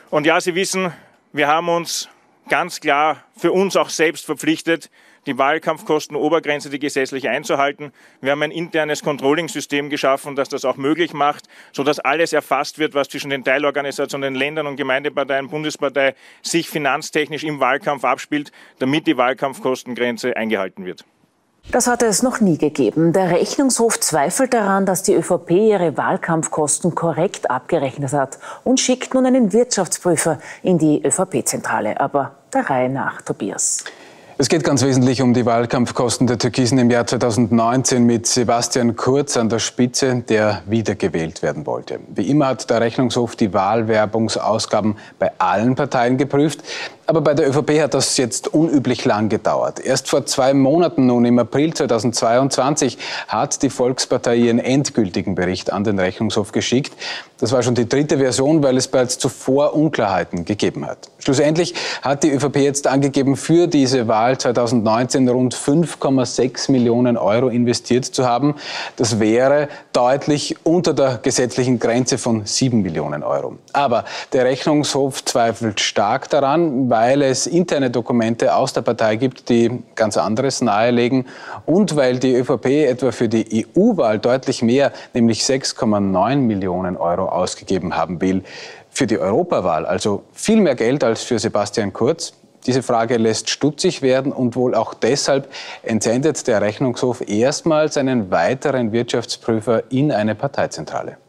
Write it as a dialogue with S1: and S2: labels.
S1: Und ja, Sie wissen, wir haben uns ganz klar für uns auch selbst verpflichtet, die Wahlkampfkostenobergrenze, die gesetzlich einzuhalten. Wir haben ein internes Controlling-System geschaffen, das das auch möglich macht, sodass alles erfasst wird, was zwischen den Teilorganisationen, den Ländern und Gemeindeparteien, Bundespartei sich finanztechnisch im Wahlkampf abspielt, damit die Wahlkampfkostengrenze eingehalten wird.
S2: Das hat es noch nie gegeben. Der Rechnungshof zweifelt daran, dass die ÖVP ihre Wahlkampfkosten korrekt abgerechnet hat und schickt nun einen Wirtschaftsprüfer in die ÖVP-Zentrale. Aber der Reihe nach, Tobias.
S3: Es geht ganz wesentlich um die Wahlkampfkosten der Türkisen im Jahr 2019 mit Sebastian Kurz an der Spitze, der wiedergewählt werden wollte. Wie immer hat der Rechnungshof die Wahlwerbungsausgaben bei allen Parteien geprüft. Aber bei der ÖVP hat das jetzt unüblich lang gedauert. Erst vor 2 Monaten, nun im April 2022, hat die Volkspartei ihren endgültigen Bericht an den Rechnungshof geschickt. Das war schon die 3. Version, weil es bereits zuvor Unklarheiten gegeben hat. Schlussendlich hat die ÖVP jetzt angegeben, für diese Wahl 2019 rund 5,6 Millionen Euro investiert zu haben. Das wäre deutlich unter der gesetzlichen Grenze von 7 Millionen Euro. Aber der Rechnungshof zweifelt stark daran, weil es interne Dokumente aus der Partei gibt, die ganz anderes nahelegen und weil die ÖVP etwa für die EU-Wahl deutlich mehr, nämlich 6,9 Millionen Euro ausgegeben haben will. Für die Europawahl also viel mehr Geld als für Sebastian Kurz. Diese Frage lässt stutzig werden und wohl auch deshalb entsendet der Rechnungshof erstmals einen weiteren Wirtschaftsprüfer in eine Parteizentrale.